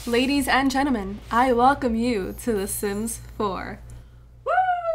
Ladies and gentlemen, I welcome you to The Sims 4. Woo!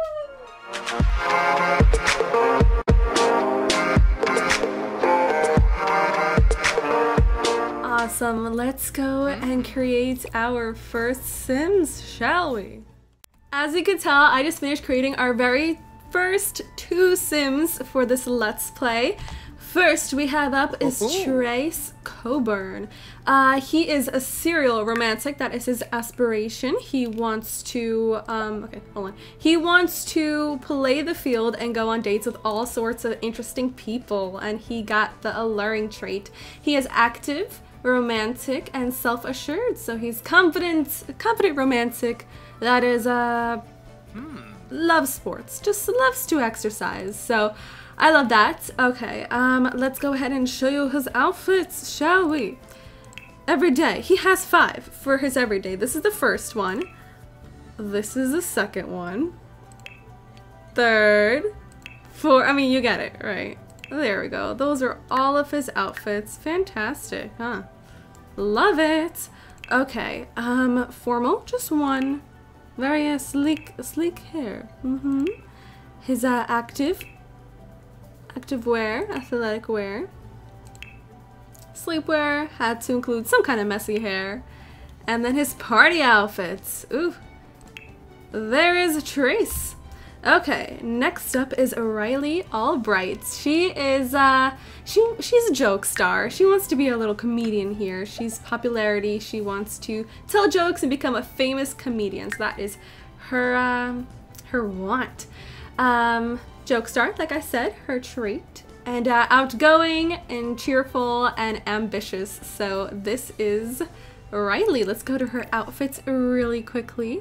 Awesome, let's go and create our first Sims, shall we? As you can tell, I just finished creating our very first 2 Sims for this Let's Play. First we have up is Trace Coburn. He is a serial romantic. That is his aspiration. He wants to, He wants to play the field and go on dates with all sorts of interesting people, and he got the alluring trait. He is active, romantic, and self-assured. So he's confident romantic that is, loves sports, just loves to exercise. So I love that. Okay, let's go ahead and show you his outfits, shall we? Every day. He has 5 for his everyday. This is the first one. This is the second one. Third. 4. I mean, you get it, right? There we go. Those are all of his outfits. Fantastic, huh? Love it. Okay, formal, just 1. Very sleek hair. His active wear, athletic wear. Sleepwear had to include some kind of messy hair. And then his party outfits. Ooh. There is Trace. Okay, next up is Riley Albright. She is she's a joke star. She wants to be a little comedian here. She's popularity. She wants to tell jokes and become a famous comedian. So that is her her want. Joke star, like I said, her trait. And outgoing and cheerful and ambitious. So this is Riley. Let's go to her outfits really quickly.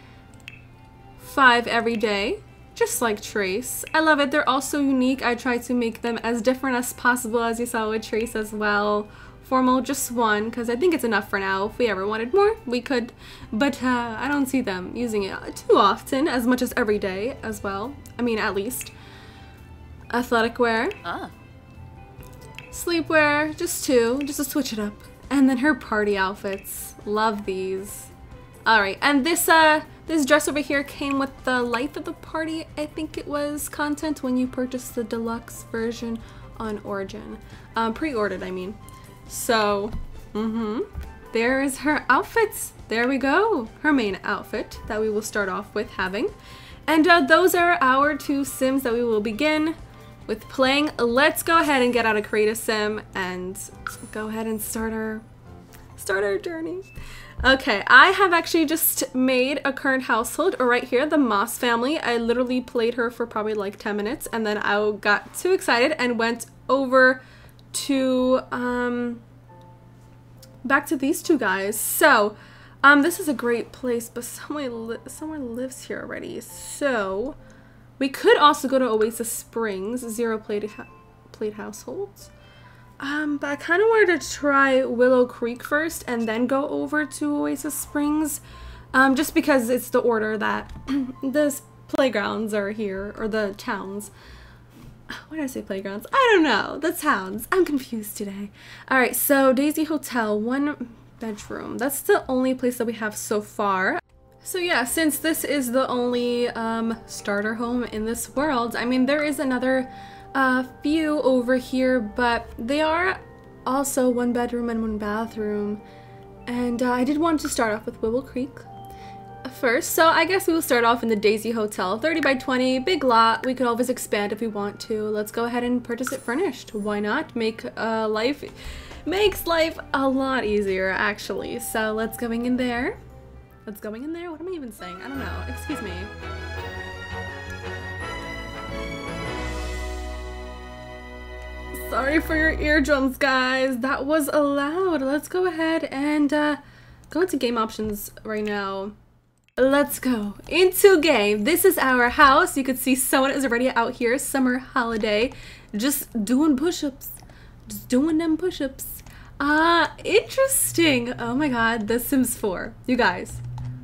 5 every day, just like Trace. I love it. They're all so unique. I try to make them as different as possible, as you saw with Trace as well. Formal, just 1, because I think it's enough for now. If we ever wanted more, we could. But I don't see them using it too often, as much as every day as well. I mean, at least. Athletic wear. Sleepwear, just 2, just to switch it up. And then her party outfits. Love these. Alright, and this dress over here came with the Life of the Party, I think it was, content when you purchased the deluxe version on Origin. Pre-ordered, I mean. So, there is her outfits. There we go. Her main outfit that we will start off with having. And those are our 2 Sims that we will begin with playing. Let's go ahead and get out of Create a Sim and go ahead and start our journey. Okay, I have actually just made a current household right here, the Moss family. I literally played her for probably like 10 minutes and then I got too excited and went over to back to these 2 guys. So this is a great place, but someone lives here already. So we could also go to Oasis Springs, 0 plate households. But I kind of wanted to try Willow Creek first and then go over to Oasis Springs. Just because it's the order that the playgrounds are here, or the towns. Why did I say playgrounds? I don't know. The towns. I'm confused today. Alright, so Daisy Hotel, 1 bedroom. That's the only place that we have so far. So yeah, since this is the only starter home in this world, I mean, there is another few over here, but they are also 1 bedroom and 1 bathroom. And I did want to start off with Willow Creek first, so I guess we will start off in the Daisy Hotel. 30 by 20, big lot. We could always expand if we want to. Let's go ahead and purchase it furnished. Why not? Makes life a lot easier, actually. So let's go in there. Let's going in there? What am I even saying? I don't know. Excuse me. Sorry for your eardrums, guys. That was loud. Let's go ahead and go into game options right now. Let's go into game. This is our house. You could see someone is already out here. Summer holiday. Just doing push-ups. Just doing them push-ups. Interesting. Oh my god. The Sims 4. You guys.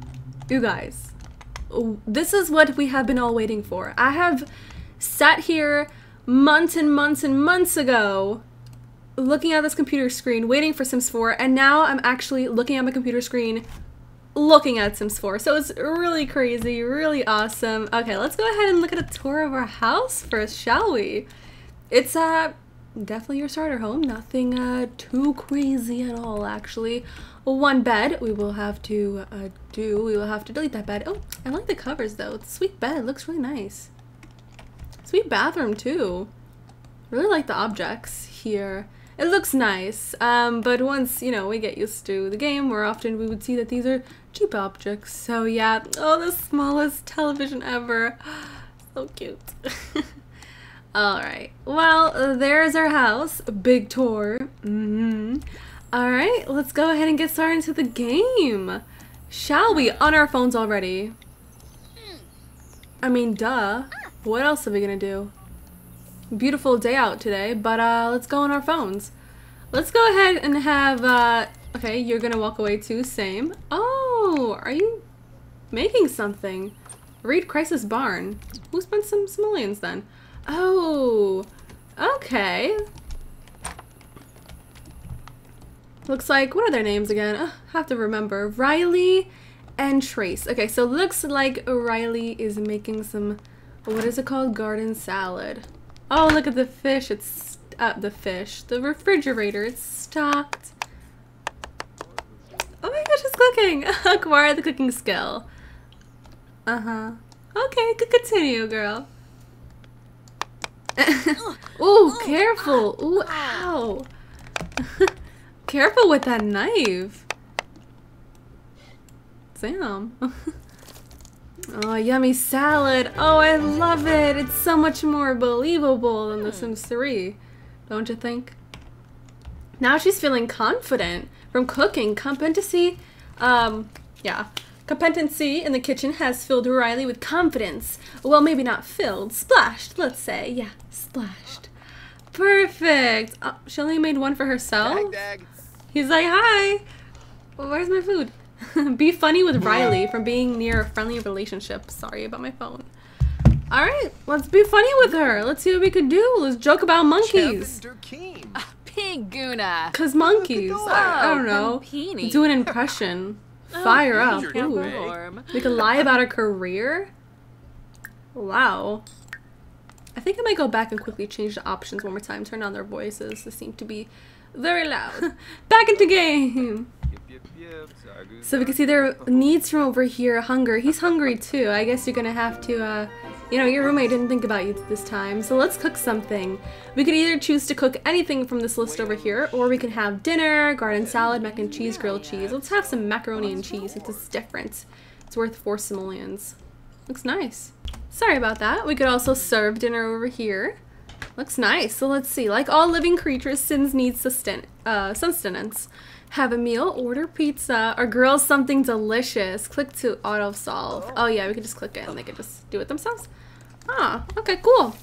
This is what we have been all waiting for. I have sat here months and months and months ago looking at this computer screen, waiting for Sims 4, and now I'm actually looking at my computer screen, looking at Sims 4. So it's really crazy, really awesome. Okay, let's go ahead and look at a tour of our house first, shall we? It's definitely your starter home. Nothing too crazy at all, actually. One bed we will have to we will have to delete that bed. Oh, I like the covers though. It's a sweet bed. It looks really nice. Sweet bathroom too. Really like the objects here. It looks nice, but once, you know, we get used to the game, more often we would see that these are cheap objects. So yeah, oh, the smallest television ever. So cute. Alright, well, there's our house. A big tour. Alright, let's go ahead and get started into the game. Shall we? On our phones already. I mean, duh. What else are we gonna do? Beautiful day out today, but let's go on our phones. Let's go ahead and have, okay, you're gonna walk away too, same. Oh, are you making something? Read Crisis Barn. Who spent some simoleons then? Oh, okay. Looks like, what are their names again? Have to remember. Riley and Trace. Okay, so looks like Riley is making some, what is it called? Garden salad. Oh, look at the fish. It's the refrigerator. It's stocked. Oh my gosh, it's cooking. Acquire the cooking skill. Okay, continue, girl. Ooh, careful. Ooh, ow. Careful with that knife. Sam. Oh, yummy salad. Oh, I love it. It's so much more believable than The Sims 3. Don't you think? Now she's feeling confident from cooking. Competency, yeah. Competency in the kitchen has filled Riley with confidence. Well, maybe not filled. Splashed, let's say. Yeah, splashed. Perfect. Oh, she only made one for herself? Dag. He's like, hi. Where's my food? Be funny with Riley from being near a friendly relationship. Sorry about my phone. Alright, let's be funny with her. Let's see what we could do. Let's joke about monkeys. Piguna. Cause monkeys. I don't know. Pampini. Do an impression. Fire up. Ooh. We could lie about our career. Wow. I think I might go back and quickly change the options one more time. Turn on their voices. They seem to be very loud. Back into game. So we can see their needs from over here. Hunger. He's hungry too. I guess you're gonna have to, you know, your roommate didn't think about you this time. So let's cook something. We could either choose to cook anything from this list over here, or we can have dinner, garden salad, mac and cheese, grilled cheese. Let's have some macaroni and cheese since it's different. It's worth 4 simoleons. Looks nice. Sorry about that. We could also serve dinner over here. Looks nice. So let's see. Like all living creatures, Sims need sustenance. Have a meal, order pizza, or grill something delicious. Click to auto solve. Oh yeah, we can just click it and they can just do it themselves. Ah, okay, cool.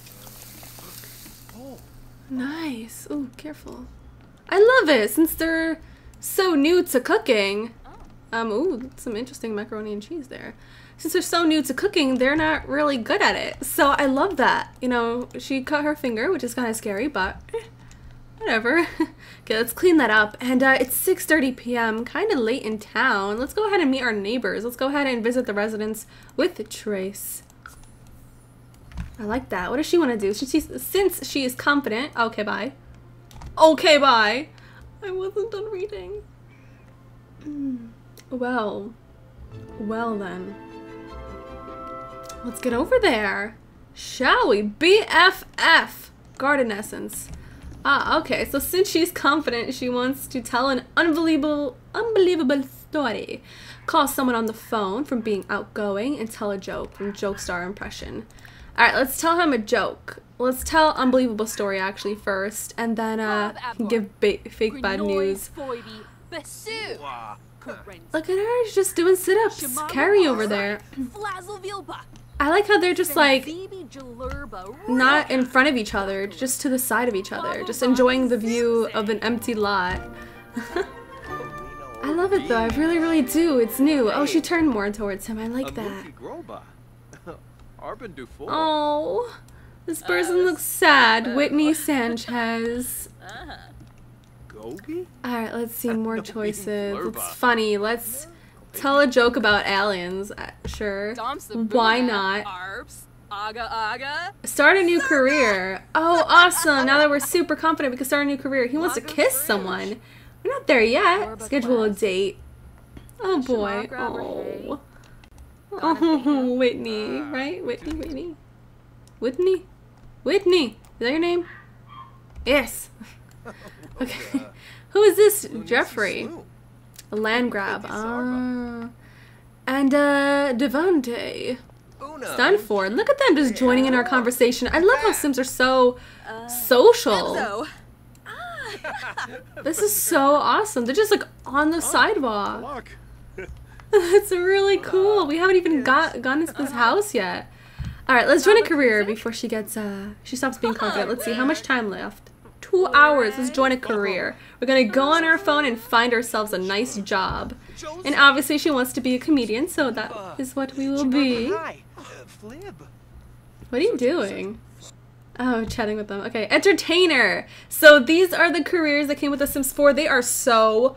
Nice. Ooh, careful. I love it since they're so new to cooking. Ooh, some interesting macaroni and cheese there. Since they're so new to cooking, they're not really good at it. So I love that. You know, she cut her finger, which is kind of scary, but whatever. Okay, let's clean that up. And it's 6:30 p.m., kind of late in town. Let's go ahead and meet our neighbors. Let's go ahead and visit the residence with Trace. I like that. What does she want to do? Since she is confident. Okay, bye. Okay, bye. I wasn't done reading. Well then. Let's get over there. Shall we? BFF. Garden Essence. Ah, okay. So since she's confident, she wants to tell an unbelievable story. Call someone on the phone from being outgoing and tell a joke from Jokestar impression. Alright, let's tell him a joke. Let's tell unbelievable story actually first, and then give fake bad news. Look at her, she's just doing sit-ups. Carrie over there. I like how they're just like not in front of each other, just to the side of each other, just enjoying the view of an empty lot. I love it though, I really, really do. It's new. Oh, she turned more towards him. I like that. Oh, this person looks sad. Whitney Sanchez. Alright, let's see more choices. It's funny. Let's tell a joke about aliens. Sure. Why not? Start a new career. Oh, awesome. Now that we're super confident, we can start a new career. He wants to kiss someone. We're not there yet. Schedule a date. Oh, boy. Oh. Oh, Whitney. Right? Whitney? Whitney? Whitney? Is that your name? Yes. Okay. Who is this? Jeffrey. A land grab. And, Devante. Stanford. Look at them just joining in our conversation. I love how Sims are so social. This is so awesome. They're just like on the sidewalk. It's really cool. We haven't even gone into this house yet. Alright, let's join a career before she stops being confident. Let's see, how much time left? 2 hours. Let's join a career. We're gonna go on our phone and find ourselves a nice job. And obviously she wants to be a comedian, so that is what we will be. What are you doing? Oh, chatting with them. Okay, entertainer. So these are the careers that came with The Sims 4. They are so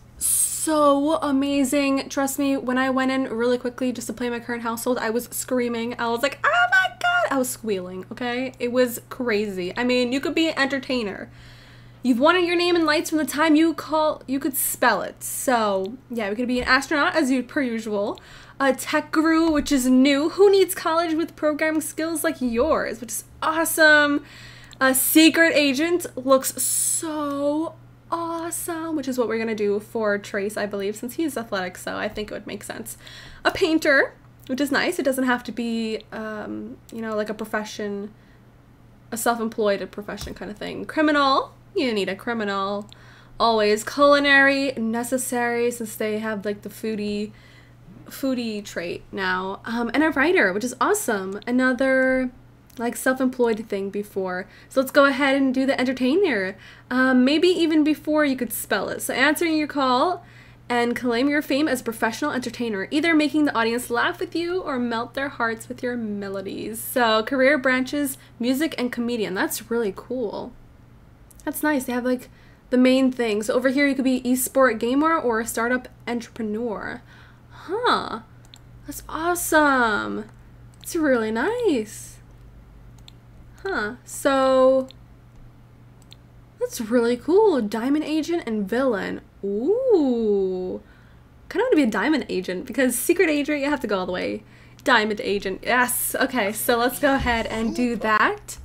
amazing. Trust me, when I went in really quickly just to play my current household, I was screaming. I was like, oh my god! I was squealing, okay? It was crazy. I mean, you could be an entertainer. You've wanted your name in lights from the time you could spell it. So, yeah, we could be an astronaut as per usual. A tech guru, which is new. Who needs college with programming skills like yours? Which is awesome. A secret agent looks so awesome, which is what we're gonna do for Trace, I believe, since he's athletic, so I think it would make sense. A painter, which is nice. It doesn't have to be, you know, like a profession, a self-employed profession kind of thing. Criminal, you need a criminal. Always. Culinary, necessary, since they have like the foodie trait now. And a writer, which is awesome. Another like self-employed thing before. So let's go ahead and do the entertainer. Maybe even before you could spell it. So answering your call and claim your fame as a professional entertainer, either making the audience laugh with you or melt their hearts with your melodies. So career branches, music and comedian. That's really cool. That's nice. They have like the main things. So over here you could be esport gamer or a startup entrepreneur. Huh. That's awesome. It's really nice. Huh. So that's really cool. Diamond agent and villain. Ooh. Kind of want to be a diamond agent because secret agent, you have to go all the way. Diamond agent. Yes. Okay, so let's go ahead and do that.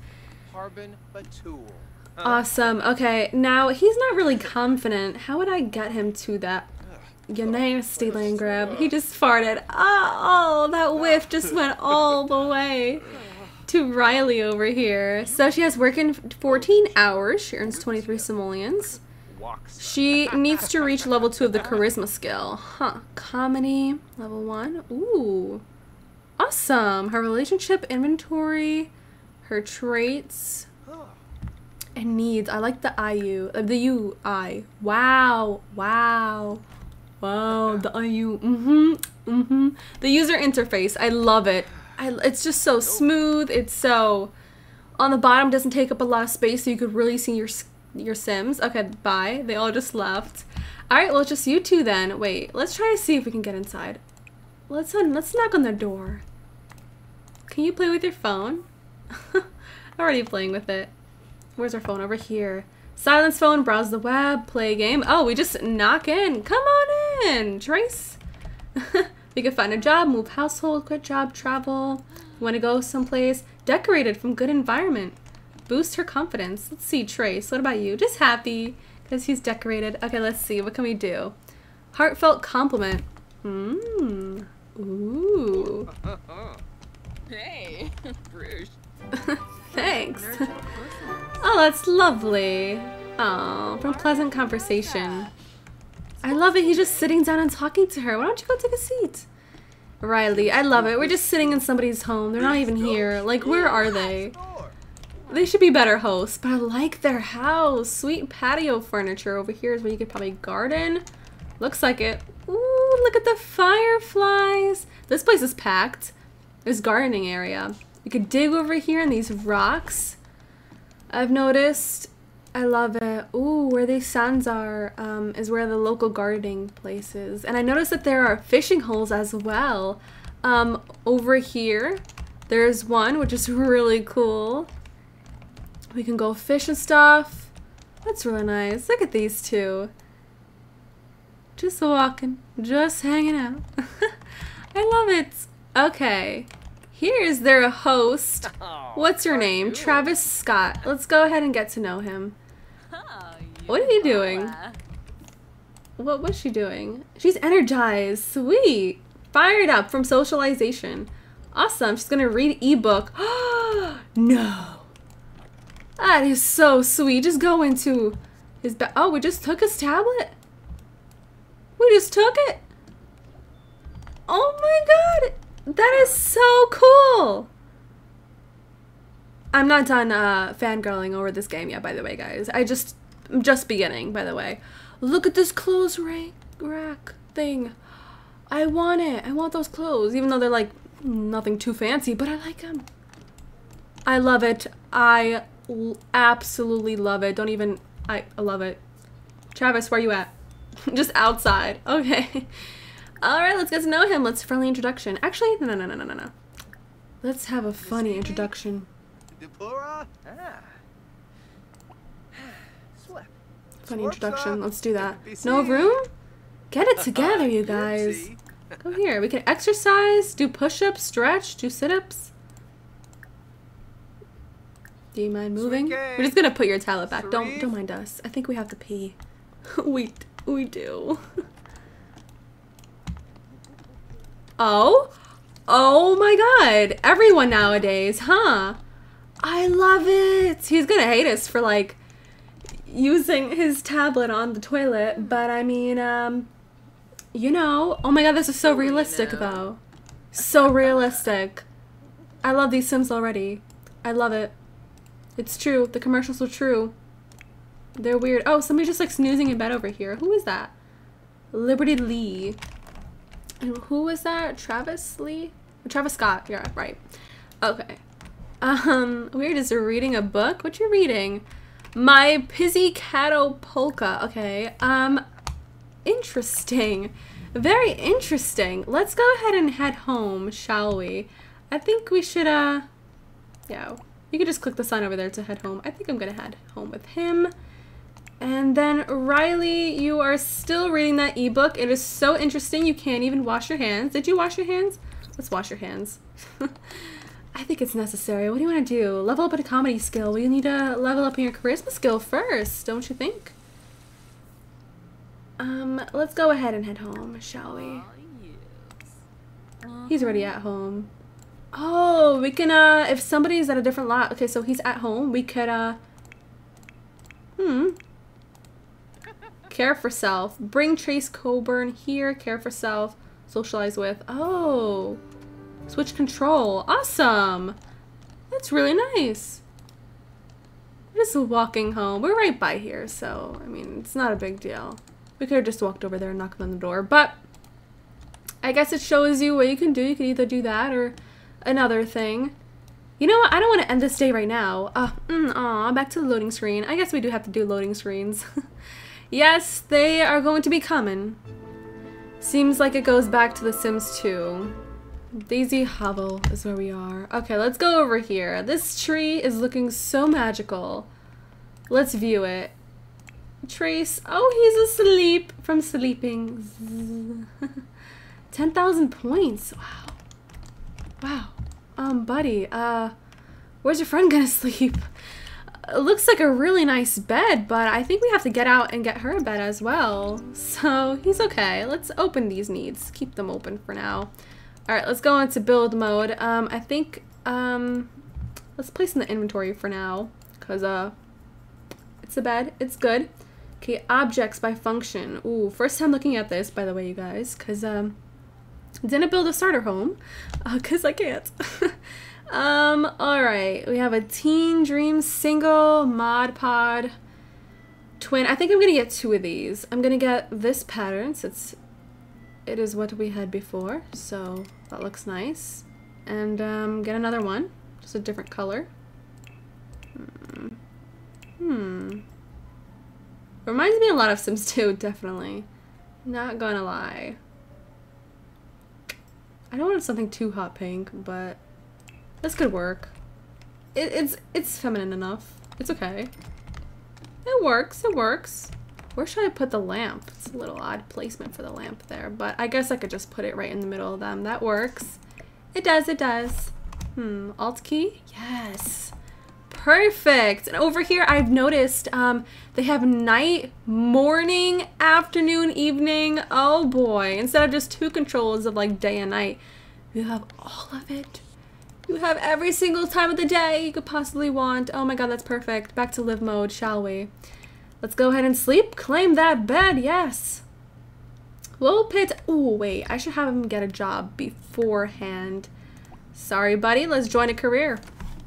Awesome. Okay, now he's not really confident. How would I get him to that? Your nasty land grab. He just farted. Oh, that whiff just went all the way to Riley over here. So she has work in 14 hours. She earns 23 simoleons. She needs to reach level 2 of the charisma skill. Huh. Comedy, level 1. Ooh. Awesome. Her relationship inventory, her traits, and needs. I like the IU, the UI. Wow. Wow. Wow, the IU. The user interface. I love it. It's just so smooth. It's so on the bottom, doesn't take up a lot of space, so you could really see your Sims. Okay, bye. They all just left. All right, well, it's just you two then. Wait, let's try to see if we can get inside. Let's knock on the door. Can you play with your phone? Already playing with it. Where's our phone? Over here. Silence phone, browse the web, play a game. Oh, we just knock in. Come on in, Trace. We can find a job, move household, quit job, travel. You want to go someplace? Decorated from good environment. Boost her confidence. Let's see, Trace. What about you? Just happy because he's decorated. Okay, let's see. What can we do? Heartfelt compliment. Ooh. Hey, Bruce. Thanks. Oh, that's lovely. Oh, from pleasant conversation. I love it. He's just sitting down and talking to her. Why don't you go take a seat? Riley, I love it. We're just sitting in somebody's home. They're not even here. Like, where are they? They should be better hosts, but I like their house. Sweet patio furniture. Over here is where you could probably garden. Looks like it. Ooh, look at the fireflies. This place is packed. There's gardening area. You could dig over here in these rocks. I've noticed. I love it. Ooh, where these sands are is where the local gardening place is. And I noticed that there are fishing holes as well. Over here, there's one, which is really cool. We can go fish and stuff. That's really nice. Look at these two. Just walking, just hanging out. I love it. Okay. Here's their host. What's your name? Travis Scott. Let's go ahead and get to know him. What are you doing? What was she doing? She's energized. Sweet. Fired up from socialization. Awesome. She's gonna read ebook. No. That is so sweet. Just go into his bed. Oh, we just took his tablet? We just took it? Oh my god. That is so cool. I'm not done fangirling over this game yet, by the way, guys. I'm just beginning, by the way. Look at this clothes rack thing. I want it. I want those clothes, even though they're like nothing too fancy, but I like them. I love it. I absolutely love it. I love it. Travis, where you at? Just outside. Okay. Alright, let's get to know him. Let's friendly introduction. Actually, no. Let's have a funny introduction. Funny introduction. Let's do that. No room? Get it together, you guys. Go here. We can exercise, do push-ups, stretch, do sit-ups. Do you mind moving? We're just gonna put your tablet back. Don't mind us. I think we have to pee. we do. Oh my god. Everyone nowadays, huh? I love it. He's gonna hate us for like using his tablet on the toilet, but I mean, you know. Oh my god, this is so realistic though. So realistic. I love these Sims already. I love it. It's true. The commercials are true. They're weird. Oh, somebody's just like snoozing in bed over here. Who is that? Liberty Lee. And who was that? Travis Lee? Travis Scott. Yeah, right. Okay. We're just reading a book. What you reading? My Pizzicato Polka. Okay. Interesting. Very interesting. Let's go ahead and head home, shall we? I think we should, yeah. You can just click the sign over there to head home. I think I'm gonna head home with him. And then Riley, you are still reading that ebook. It is so interesting. You can't even wash your hands. Did you wash your hands? Let's wash your hands. I think it's necessary. What do you want to do? Level up a comedy skill. Well, you need to level up in your charisma skill first, don't you think? Let's go ahead and head home, shall we? He's already at home. Oh, we can, if somebody's at a different lot. Okay, so he's at home. We could, care for self. Bring Trace Coburn here. Care for self. Socialize with. Oh. Switch control. Awesome. That's really nice. We're just walking home. We're right by here, so, I mean, it's not a big deal. We could have just walked over there and knocked on the door, but I guess it shows you what you can do. You can either do that or another thing. You know what? I don't want to end this day right now. Aw, back to the loading screen. I guess we do have to do loading screens. Yes, they are going to be coming. Seems like it goes back to The Sims 2. Daisy Hovel is where we are. Okay, let's go over here. This tree is looking so magical. Let's view it. Trace. Oh, he's asleep from sleeping. 10,000 points. Wow. Wow. Buddy, where's your friend gonna sleep? It looks like a really nice bed, but I think we have to get out and get her a bed as well. So he's okay. Let's open these needs. Keep them open for now. Alright, let's go into build mode. I think, let's place in the inventory for now, because, it's a bed. It's good. Okay, objects by function. Ooh, first time looking at this, by the way, you guys, because, didn't build a starter home, because I can't. Alright, we have a Teen Dream single, Mod Pod, twin. I think I'm gonna get 2 of these. I'm gonna get this pattern, since it is what we had before, so that looks nice. And, get another one, just a different color. Reminds me a lot of Sims 2, definitely. Not gonna lie. I don't want something too hot pink, but this could work. It's feminine enough. It's okay. It works, it works. Where should I put the lamp? It's a little odd placement for the lamp there, but I guess I could just put it right in the middle of them. That works. It does, it does. Alt key? Yes. Perfect. And over here I've noticed they have night, morning, afternoon, evening. Oh boy. Instead of just 2 controls of like day and night, you have all of it. You have every single time of the day you could possibly want. Oh my god, that's perfect. Back to live mode, shall we? Let's go ahead and sleep. Claim that bed, yes. We'll pit. Oh, wait. I should have him get a job beforehand. Sorry, buddy. Let's join a career.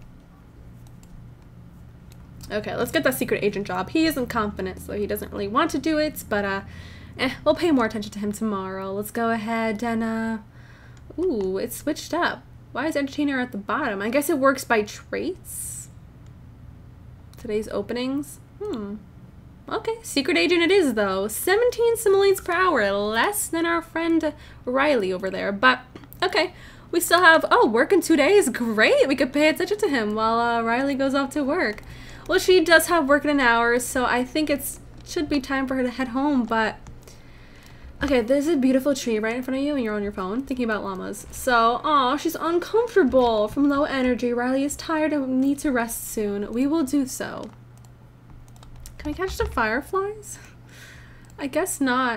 Okay, let's get that secret agent job. He isn't confident, so he doesn't really want to do it, but we'll pay more attention to him tomorrow. Let's go ahead and, ooh, it's switched up. Why is entertainer at the bottom? I guess it works by traits. Today's openings. Okay, secret agent it is though. 17 simoleons per hour, less than our friend Riley over there. But okay, we still have, oh, work in 2 days. Great, we could pay attention to him while Riley goes off to work. Well, she does have work in an hour, so I think it should be time for her to head home. But okay, there's a beautiful tree right in front of you and you're on your phone thinking about llamas. So, aw, she's uncomfortable from low energy. Riley is tired and needs to rest soon. We will do so. Can we catch the fireflies? I guess not.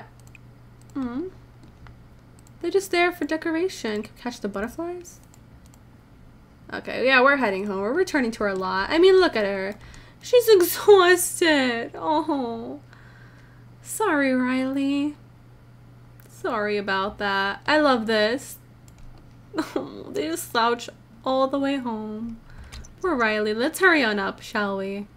They're just there for decoration. Can we catch the butterflies? Okay, yeah, we're heading home. We're returning to our lot. I mean, look at her. She's exhausted. Oh. Sorry, Riley. Sorry about that. I love this. Oh, they just slouch all the way home. Poor Riley. Let's hurry on up, shall we?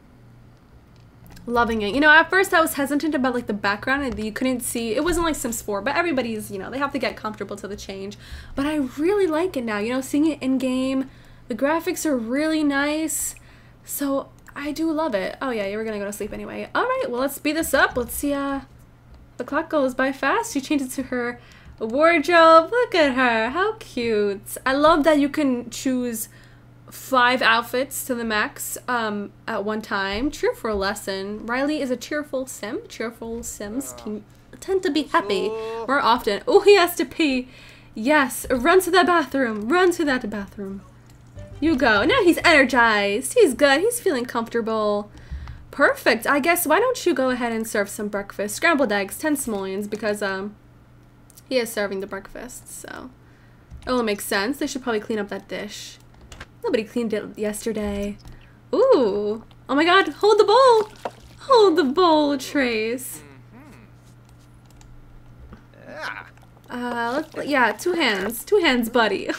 Loving it. You know, at first I was hesitant about like the background and you couldn't see. It wasn't like Sims 4, but everybody's, you know, they have to get comfortable to the change. But I really like it now. You know, seeing it in game, the graphics are really nice. So I do love it. Oh yeah, you were gonna go to sleep anyway. All right, well let's speed this up. Let's see. The clock goes by fast. She changes to her wardrobe. Look at her. How cute. I love that you can choose 5 outfits to the max at one time. True for a lesson. Riley is a cheerful sim. Cheerful sims tend to be happy more often. Oh, he has to pee. Yes, run to the bathroom. Run to that bathroom. You go. Now he's energized. He's good. He's feeling comfortable. Perfect. I guess why don't you go ahead and serve some breakfast. Scrambled eggs, 10 simoleons, because he is serving the breakfast, so it will make sense. They should probably clean up that dish. Nobody cleaned it yesterday. Ooh. Oh my god, hold the bowl. Hold the bowl, Trace. Yeah, 2 hands. 2 hands, buddy.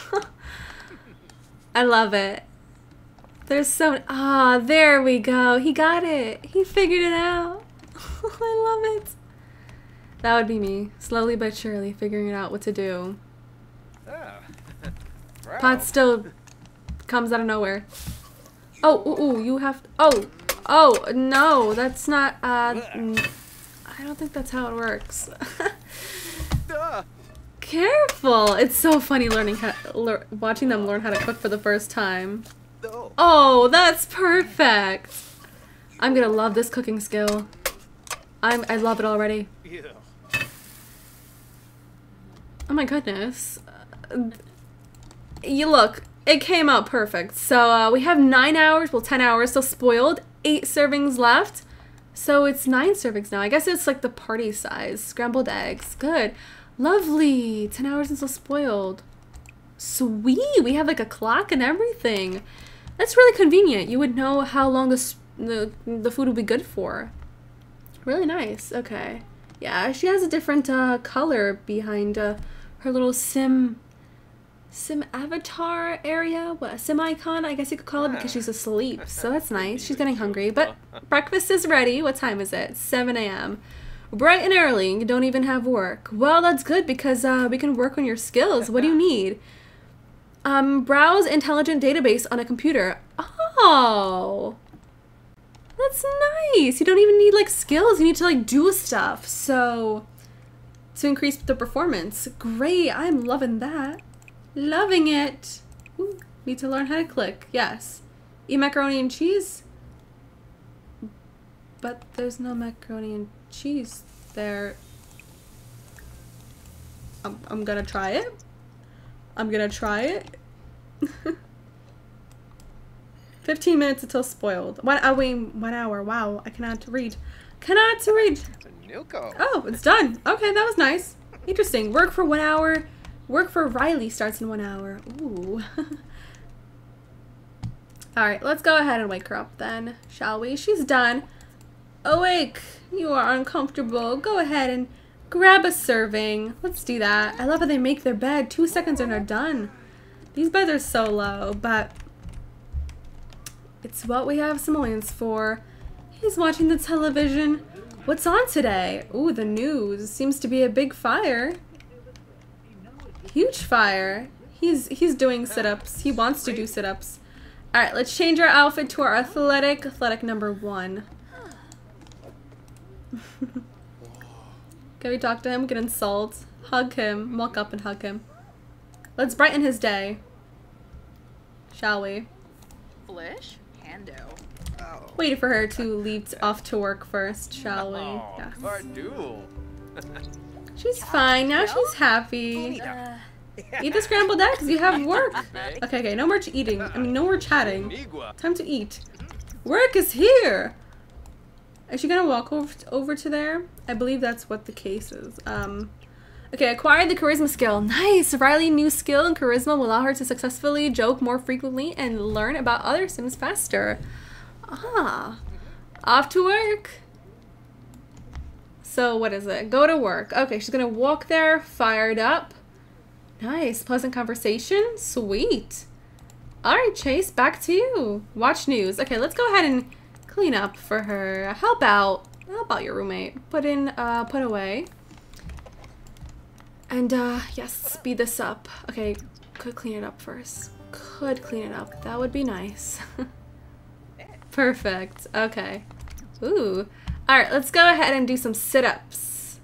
I love it. There's so... Ah, there we go. He got it. He figured it out. I love it. That would be me. Slowly but surely figuring out what to do. Pot still comes out of nowhere. Oh, ooh, you have... Oh, no. That's not... I don't think that's how it works. Careful. It's so funny learning how... watching them learn how to cook for the first time. Oh, that's perfect. I'm gonna love this cooking skill. I love it already. Oh my goodness. You look, it came out perfect. So we have 9 hours, well 10 hours, so spoiled. 8 servings left. So it's 9 servings now. I guess it's like the party size. Scrambled eggs, good. Lovely, 10 hours until spoiled. Sweet, we have like a clock and everything. That's really convenient. You would know how long the food would be good for. Really nice. Okay. Yeah, she has a different color behind her little sim avatar area. What, a sim icon, I guess you could call it, because she's asleep. So that's nice. She's getting hungry. But breakfast is ready. What time is it? 7 a.m. Bright and early. You don't even have work. Well, that's good because we can work on your skills. What do you need? Browse intelligent database on a computer. Oh. That's nice. You don't even need like skills. You need to like do stuff. So to increase the performance. Great. I'm loving that. Loving it. Ooh, need to learn how to click. Yes. Eat macaroni and cheese. But there's no macaroni and cheese there. I'm gonna try it. I'm gonna try it. 15 minutes until spoiled. 1 hour. Wow, I cannot read. Cannot read. Oh, it's done. Okay, that was nice. Interesting. Work for 1 hour. Work for Riley starts in 1 hour. Ooh. Alright, let's go ahead and wake her up then, shall we? She's done. Awake. You are uncomfortable. Go ahead and grab a serving. Let's do that. I love how they make their bed. 2 seconds and they're done. These beds are so low, but it's what we have simoleons for. He's watching the television. What's on today? Ooh, the news. Seems to be a big fire. Huge fire. He's doing sit-ups. He wants to do sit-ups. Alright, let's change our outfit to our athletic number 1. Can we talk to him? Get insult. Hug him. Walk up and hug him. Let's brighten his day. Shall we? Flish? Hando. Wait for her to leave off to work first, shall we? Yes. She's fine. Now she's happy. Eat the scrambled eggs. You have work. Okay, no more eating. I mean, no more chatting. Time to eat. Work is here. Is she gonna walk over to there? I believe that's what the case is. Okay, acquired the charisma skill. Nice! Riley's new skill in charisma will allow her to successfully joke more frequently and learn about other Sims faster. Ah. Off to work. So, what is it? Go to work. Okay, she's gonna walk there, fired up. Nice. Pleasant conversation. Sweet. Alright, Chase, back to you. Watch news. Okay, let's go ahead and clean up for her. Help out your roommate. Put away. And yes, speed this up. Okay, could clean it up first. Could clean it up. That would be nice. Perfect. Okay. Ooh. Alright, let's go ahead and do some sit-ups.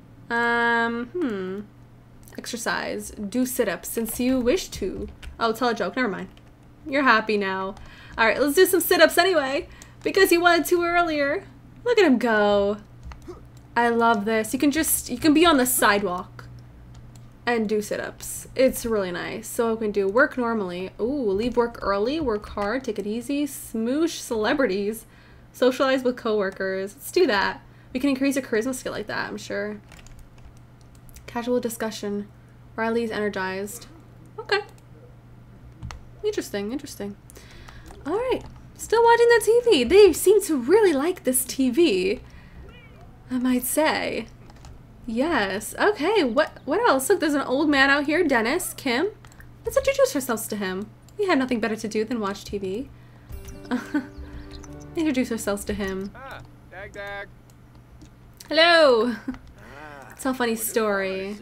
Exercise. Do sit-ups since you wish to. Oh, tell a joke. Never mind. You're happy now. Alright, let's do some sit-ups anyway. Because you wanted to earlier. Look at him go. I love this. You can be on the sidewalk and do sit-ups. It's really nice. So we can do work normally. Ooh, leave work early, work hard, take it easy, smoosh celebrities, socialize with coworkers. Let's do that. We can increase your charisma skill like that, I'm sure. Casual discussion. Riley's energized. Okay. Interesting, interesting. Alright. Still watching the TV. They seem to really like this TV, I might say. Yes. Okay, what else? Look, there's an old man out here, Dennis, Kim. Let's introduce ourselves to him. We had nothing better to do than watch TV. Introduce ourselves to him. Dag. Hello. Tell a funny story.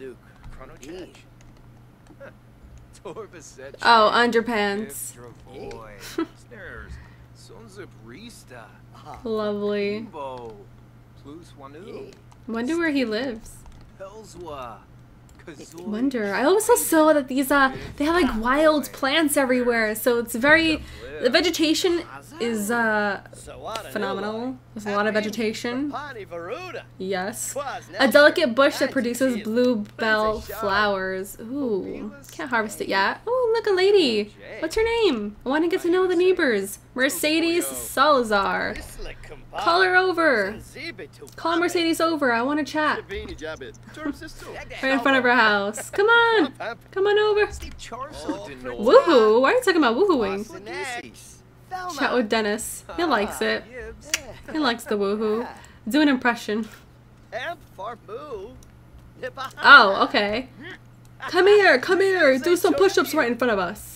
Oh, underpants. Lovely. Wonder where he lives. Wonder. I also saw that these they have like wild plants everywhere, so it's very, the vegetation is phenomenal. There's a lot of vegetation. Yes. A delicate bush that produces bluebell flowers. Ooh. Can't harvest it yet. Oh, look, a lady. What's her name? I want to get to know the neighbors. Mercedes Salazar. Call her over. Call Mercedes over. I want to chat. Right in front of her house. Come on. Come on over. Woohoo. Why are you talking about woohooing? Chat with Dennis. He likes it. He likes the woohoo. Do an impression. Oh, okay. Come here, do some push-ups right in front of us.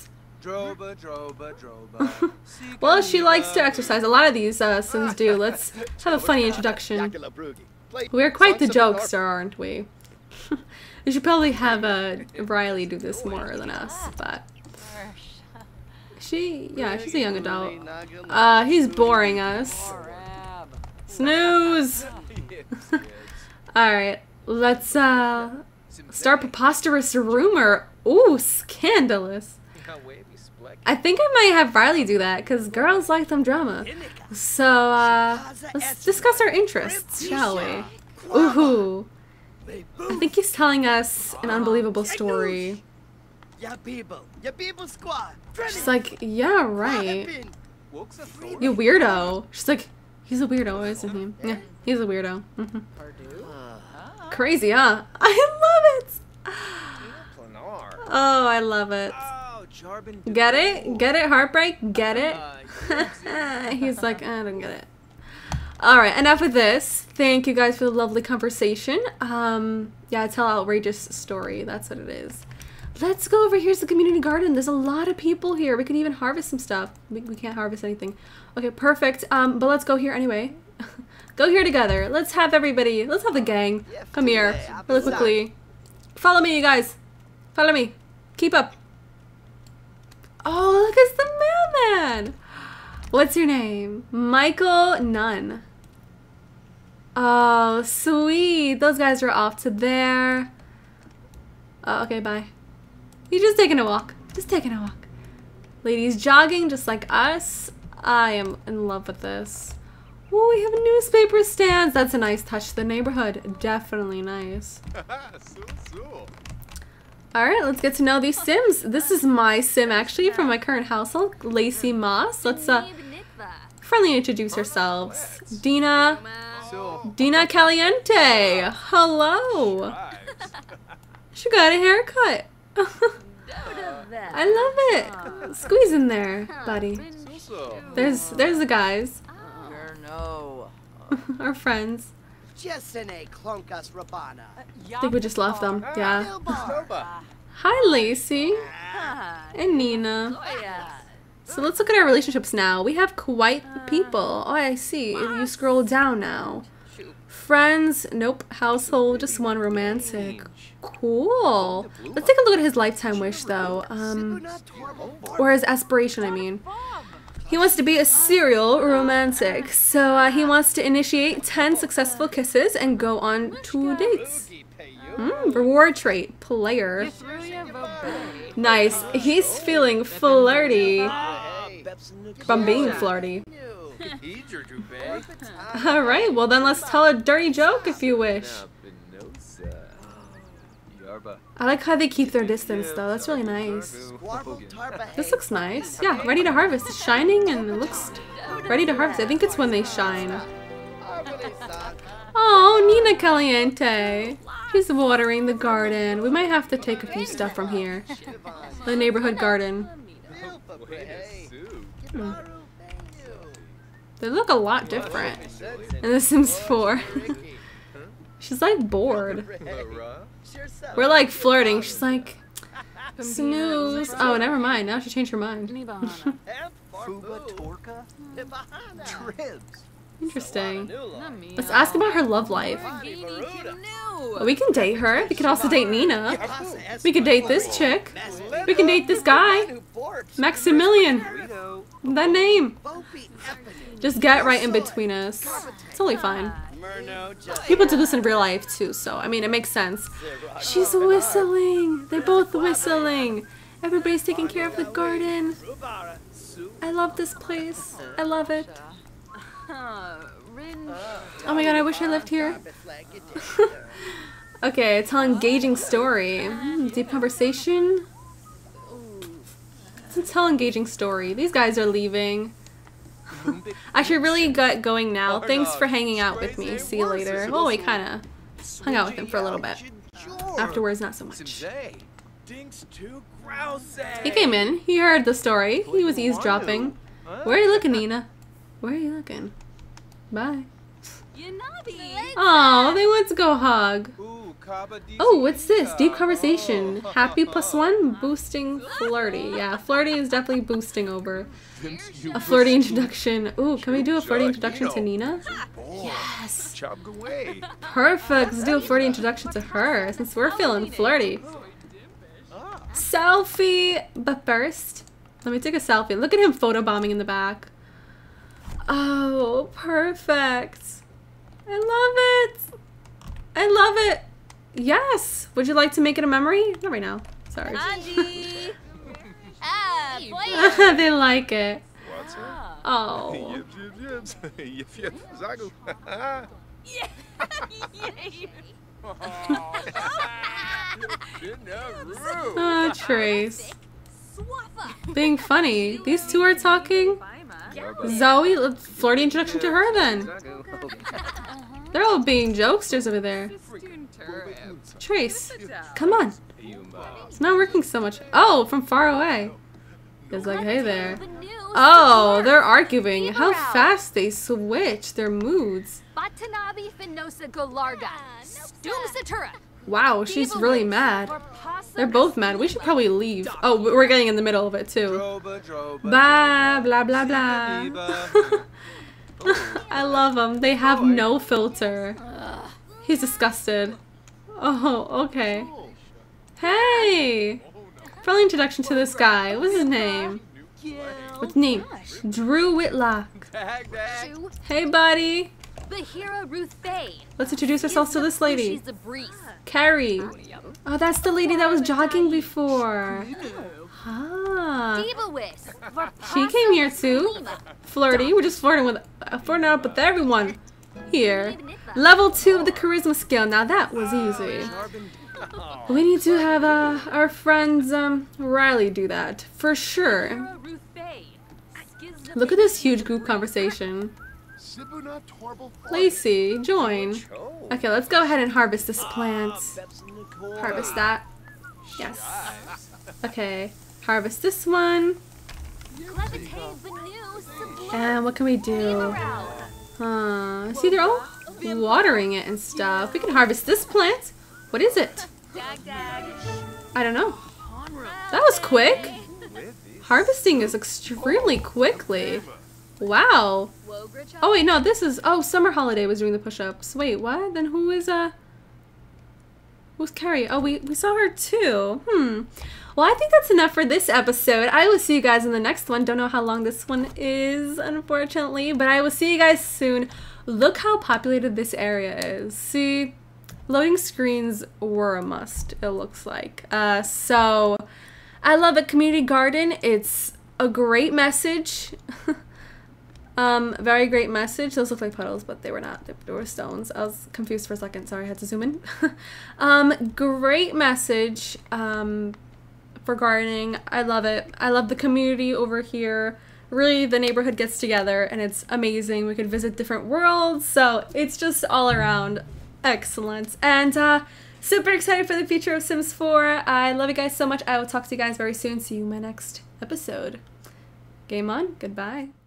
Well, she likes to exercise. A lot of these Sims do. Let's have a funny introduction. We're quite the jokester, aren't we? We should probably have Riley do this more than us, but yeah, she's a young adult. He's boring us. Snooze. Alright, let's start preposterous rumor. Ooh, scandalous. I think I might have Riley do that, because girls like them drama. So, let's discuss our interests, shall we? Ooh. I think he's telling us an unbelievable story. She's like, yeah, right. You weirdo. She's like, he's a weirdo, isn't he? Yeah, he's a weirdo. Crazy, huh? I love it! Oh, I love it. Get it? Get it? Heartbreak? Get it? He's like, I don't get it. Alright, enough of this. Thank you guys for the lovely conversation. Yeah, tell outrageous story. That's what it is. Let's go over. Here's the community garden. There's a lot of people here. We can even harvest some stuff. We can't harvest anything. Okay, perfect. But let's go here anyway. Go here together. Let's have everybody. Let's have the gang. Come here. Really quickly. Follow me, you guys. Follow me. Keep up. Oh, look, it's the mailman. What's your name? Michael Nunn. Oh, sweet. Those guys are off to there. Okay, bye. He's just taking a walk. Just taking a walk. Ladies jogging just like us. I am in love with this. Oh, we have newspaper stands. That's a nice touch to the neighborhood. Definitely nice. Alright, let's get to know these Sims. This is my Sim, actually, from my current household, Lacey Moss. Let's friendly introduce ourselves. Dina Caliente. Hello. She got a haircut. I love it. Squeeze in there, buddy. There's the guys. Our friends. I think we just left them. Yeah. Hi, Lacey. And Nina. So let's look at our relationships now. We have quite the people. Oh, I see. If you scroll down now. Friends. Nope. Household. Just one romantic. Cool. Let's take a look at his lifetime wish, though. Or his aspiration, I mean. He wants to be a serial romantic, so he wants to initiate 10 successful kisses and go on 2 dates. Reward trait, player. Nice. He's feeling flirty. From being flirty. Alright, well then let's tell a dirty joke if you wish. I like how they keep their distance though, that's really nice. This looks nice. Yeah, ready to harvest. It's shining and it looks ready to harvest. I think it's when they shine. Oh, Nina Caliente. She's watering the garden. We might have to take a few stuff from here. The neighborhood garden. They look a lot different in The Sims 4. She's like bored. We're like flirting. She's like, snooze. Oh, never mind. Now she changed her mind. Interesting. Let's ask about her love life. We can date her. We could also date Nina. We could date this chick. We can date this guy. Maximilian. That name. Just get right in between us. It's totally fine. People do this in real life too, so I mean it makes sense. She's whistling. They're both whistling. Everybody's taking care of the garden. I love this place. I love it. Oh my god, I wish I lived here. Okay, tell an engaging story. Deep conversation. Let's tell engaging story. These guys are leaving. I should really get going now. Thanks for hanging out with me. See you later. Well, we kind of hung out with him for a little bit. Afterwards, not so much. He came in. He heard the story. He was eavesdropping. Where are you looking, Nina? Where are you looking? Bye. Oh, they went to go hug. Oh, what's this? Deep conversation. Happy +1? Boosting flirty. Yeah, flirty is definitely boosting over. A flirty introduction. Ooh, can we do a flirty introduction to Nina? Yes. Perfect. Let's do a flirty introduction to her since we're feeling flirty. Selfie. But first, let me take a selfie. Look at him photobombing in the back. Oh, perfect. I love it. I love it. Yes. Would you like to make it a memory? Not right now. Sorry. Angie. Boy. They like it. Oh. Oh, Trace. Being funny. These two are talking. Zoe, flirty introduction to her then. They're all being jokesters over there. Trace, come on. It's not working so much. Oh, from far away. It's like, hey there. Oh, they're arguing. How fast they switch their moods. Wow, she's really mad. They're both mad. We should probably leave. Oh, we're getting in the middle of it too. Blah, blah, blah, blah. I love them. They have no filter. He's disgusted. Oh, okay. Hey! Friendly introduction to this guy. What's his name? What's his name? Drew Whitlock. Hey, buddy. Bahira Ruth Faye. Let's introduce ourselves to this lady. She's a breeze. Carrie. Oh, that's the lady that was jogging before. Ah. She came here too. Flirty. We're just flirting up with everyone here. Level 2 of the charisma scale. Now that was easy. We need to have our friends Riley do that for sure. Look at this huge group conversation. Lacey, join. Okay, let's go ahead and harvest this plant. Harvest that. Yes. Okay, harvest this one. And what can we do? See, they're all watering it and stuff. We can harvest this plant. What is it? I don't know. That was quick. Harvesting is extremely quickly. Wow. Oh wait, no, this is, oh, Summer Holiday was doing the push-ups. Wait, what? Then who's Carrie? Oh, we saw her too. Well, I think that's enough for this episode. I will see you guys in the next one. Don't know how long this one is, unfortunately, but I will see you guys soon. Look how populated this area is. See, loading screens were a must, it looks like. So, I love it. Community garden. It's a great message. Very great message. Those look like puddles, but they were not. They were stones. I was confused for a second. Sorry, I had to zoom in. Great message for gardening. I love it. I love the community over here. Really, the neighborhood gets together, and it's amazing. We could visit different worlds, so it's just all around excellent. And super excited for the future of Sims 4. I love you guys so much. I will talk to you guys very soon. See you in my next episode. Game on. Goodbye.